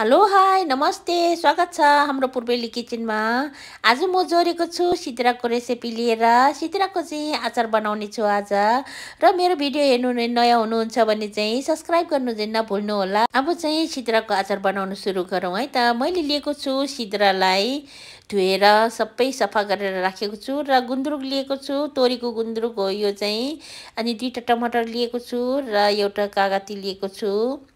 Hello hi नमस्ते स्वागत छ हाम्रो पूर्वेली किचनमा। आज म जोडेको छु सिद्राको रेसिपी लिएर। सिद्राको चाहिँ अचार बनाउने छु आज। र मेरो भिडियो हेर्नु नयाँ हुनुहुन्छ भने चाहिँ सब्स्क्राइब गर्नु चाहिँ नभुल्नु होला। अब चाहिँ सिद्राको अचार बनाउन सुरु गरौँ है त। मैले लिएको छु सिद्रालाई धोएर सबै सफा गरेर राखेको छु र गुन्द्रुक लिएको छु, तोरीको गुन्द्रुक हो यो चाहिँ। अनि 2टा टमाटर लिएको छु र एउटा कागती लिएको छु।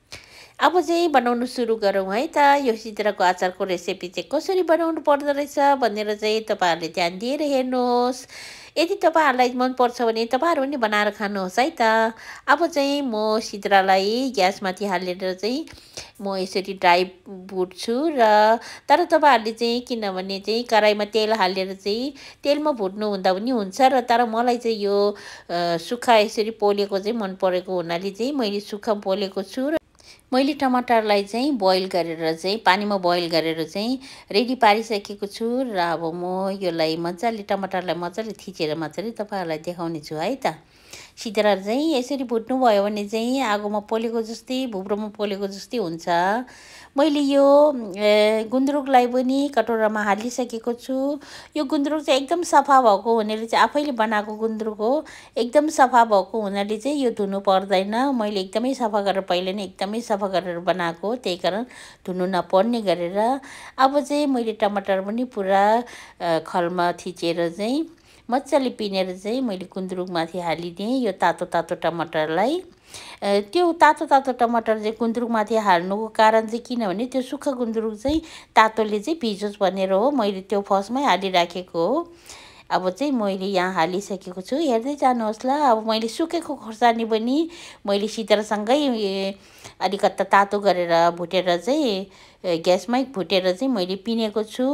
अब चाहिँ बनाउनु सुरु गरौँ है त। यो सिद्राको अचारको रेसिपी चाहिँ कसरी बनाउनु पर्दो रहेछ भनेर चाहिँ तपाईँहरूले ध्यान दिएर हेर्नुहोस्। यदि तपाईँहरूलाई मनपर्छ भने तपाईँहरू पनि बनाएर खानुहोस् है त। अब चाहिँ म सिद्रालाई ग्यासमाथि हालेर चाहिँ म यसरी ड्राई भुट्छु र तर तपाईँहरूले चाहिँ किनभने चाहिँ कराईमा तेल हालेर चाहिँ तेलमा भुट्नु हुँदा पनि हुन्छ र तर मलाई चाहिँ यो सुक्खा यसरी पोलेको चाहिँ मन परेको हुनाले चाहिँ मैले सुक्खा पोलेको छु। र मैले टमाटरलाई चाहिँ बोइल गरेर चाहिँ पानीमा बोइल गरेर चाहिँ रेडी पारिसकेको छु र अब म यसलाई मजाले टमाटरलाई मजाले थिचेर मात्रै तपाईँहरूलाई देखाउने छु है त। सिद्रा चाहिँ यसरी भुट्नुभयो भने चाहिँ आगोमा पोलेको जस्तै भुब्रोमा पोलेको जस्तै हुन्छ। मैले यो गुन्द्रुकलाई पनि कटोरामा हालिसकेको छु। यो गुन्द्रुक चाहिँ एकदम सफा भएको हुनाले चाहिँ आफैले बनाएको गुन्द्रुक हो। एकदम सफा भएको हुनाले चाहिँ यो धुनु पर्दैन। मैले एकदमै सफा गरेर पहिले नै एकदमै सफा गरेर बनाएको, त्यही कारण धुनु नपर्ने गरेर। अब चाहिँ मैले टमाटर पनि पुरा खलमा थिचेर चाहिँ मजाले पिनेर चाहिँ मैले गुन्द्रुकमाथि हालिदिएँ यो तातो तातो टमाटरलाई। त्यो तातो तातो टमाटर चाहिँ गुन्द्रुकमाथि हाल्नुको कारण चाहिँ किनभने त्यो सुक्खा गुन्द्रुक चाहिँ तातोले चाहिँ भिजोस् भनेर हो। मैले त्यो फर्स्टमै हालिराखेको हो। अब चाहिँ मैले यहाँ हालिसकेको छु, हेर्दै जानुहोस् ल। अब मैले सुकेको खोर्सानी पनि मैले सिद्रासँगै अलिकता तातो गरेर भुटेर चाहिँ ग्यासमै भुटेर चाहिँ मैले पिनेको छु।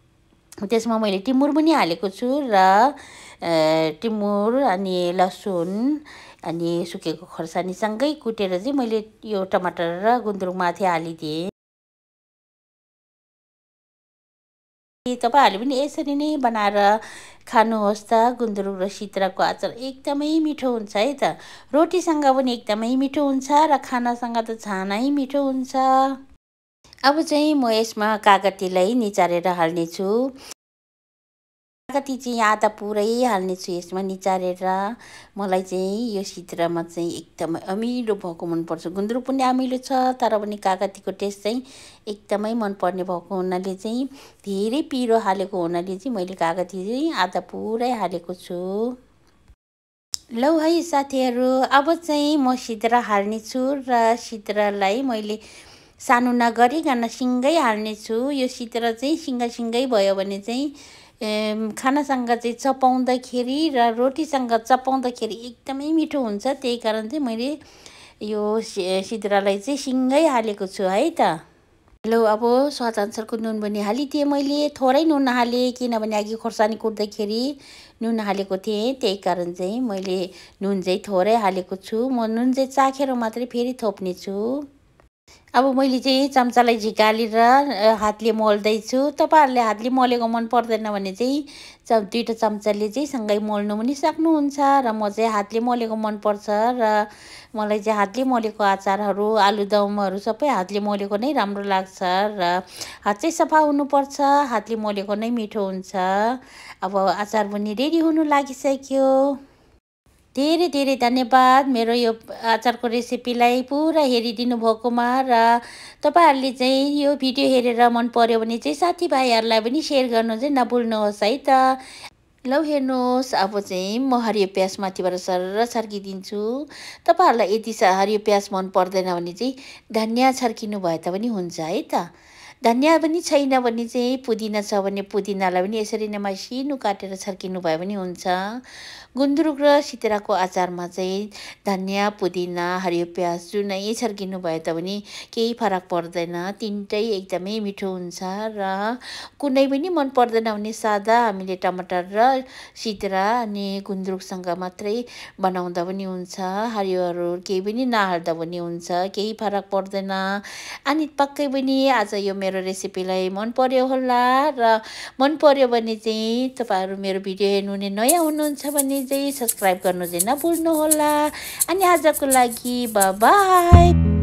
त्यसमा मैले टिमुर पनि हालेको छु र टिमुर अनि लसुन अनि सुकेको खोर्सानीसँगै कुटेर चाहिँ मैले यो टमाटर र गुन्द्रुकमाथि हालिदिएँ। तपाईँहरूले पनि यसरी नै बनाएर खानुहोस् त। गुन्द्रुक र सिद्राको अचार एकदमै मिठो हुन्छ है त। रोटीसँग पनि एकदमै मिठो हुन्छ र खानासँग त छानै मिठो हुन्छ। अब चाहिँ म यसमा कागतीलाई निचारेर हाल्नेछु। कागती चाहिँ आधा पुरै हाल्नेछु यसमा निचारेर। मलाई चाहिँ यो सिद्रामा चाहिँ एकदमै अमिलो भएको मनपर्छ। गुन्द्रुक पनि अमिलो छ तर पनि कागतीको टेस्ट चाहिँ एकदमै मनपर्ने भएको हुनाले चाहिँ धेरै पिरो हालेको हुनाले चाहिँ मैले कागती चाहिँ आधा पुरै हालेको छु। लौ है साथीहरू, अब चाहिँ म सिद्रा हाल्नेछु र सिद्रालाई मैले सानो नगरिकन सिङ्गै हाल्नेछु। यो सिद्रा चाहिँ सिङ्गै भयो भने चाहिँ खानासँग चाहिँ चपाउँदाखेरि र रोटीसँग चपाउँदाखेरि एकदमै मिठो हुन्छ। त्यही कारण चाहिँ मैले यो सिद्रालाई चाहिँ सिङ्गै हालेको छु है त। लौ अब स्वादअनुसारको नुन पनि हालिदिएँ। मैले थोरै नुन हालेँ किनभने अघि खोर्सानी कुट्दाखेरि नुन हालेको थिएँ, त्यही कारण चाहिँ मैले नुन चाहिँ थोरै हालेको छु। म नुन चाहिँ चाखेर मात्रै फेरि थप्ने छु। अब मैले चाहिँ चम्चालाई झिकालेर हातले मोल्दैछु। तपाईँहरूले हातले मोलेको मन पर्दैन भने चाहिँ 2टा चम्चाले चाहिँ सँगै मोल्नु पनि सक्नुहुन्छ। र म चाहिँ हातले मोलेको मनपर्छ र मलाई चाहिँ हातले मोलेको अचारहरू आलुदमहरू सबै हातले मोलेको नै राम्रो लाग्छ र हात चाहिँ सफा हुनुपर्छ। हातले मोलेको नै मिठो हुन्छ। अब अचार पनि रेडी हुनु लागिसक्यो। धेरै धेरै धन्यवाद मेरो यो अचारको रेसिपीलाई पुरा हेरिदिनु भएकोमा। र तपाईँहरूले चाहिँ यो भिडियो हेरेर मन पर्यो भने चाहिँ साथीभाइहरूलाई पनि सेयर गर्नु चाहिँ नभुल्नुहोस् है त। लौ हेर्नुहोस्, अब चाहिँ म हरियो प्याज माथिबाट सरर छर्किदिन्छु। तपाईँहरूलाई यदि हरियो प्याज मन पर्दैन भने चाहिँ धनियाँ छर्किनु भए त पनि हुन्छ है त। धनियाँ पनि छैन भने चाहिँ पुदिना छ भने पुदिनालाई पनि यसरी नै मसिनो काटेर छर्किनु भए पनि हुन्छ। गुन्द्रुक र सिद्राको अचारमा चाहिँ धनियाँ पुदिना हरियो प्याज जुनै छर्किनु भए त पनि केही फरक पर्दैन। तिनटै एकदमै मिठो हुन्छ। र कुनै पनि मन पर्दैन भने सादा हामीले टमाटर र सिद्रा अनि गुन्द्रुकसँग मात्रै बनाउँदा पनि हुन्छ। हरियोहरू केही पनि नहाल्दा पनि हुन्छ, केही फरक पर्दैन। अनि पक्कै पनि आज यो मेरो रेसिपीलाई मन पर्यो होला र मन पर्यो भने चाहिँ तपाईँहरू मेरो भिडियो हेर्नु नयाँ हुनुहुन्छ भने चाहिँ सब्स्क्राइब गर्नु चाहिँ नभुल्नु होला। अनि आजको लागि बाई बाई।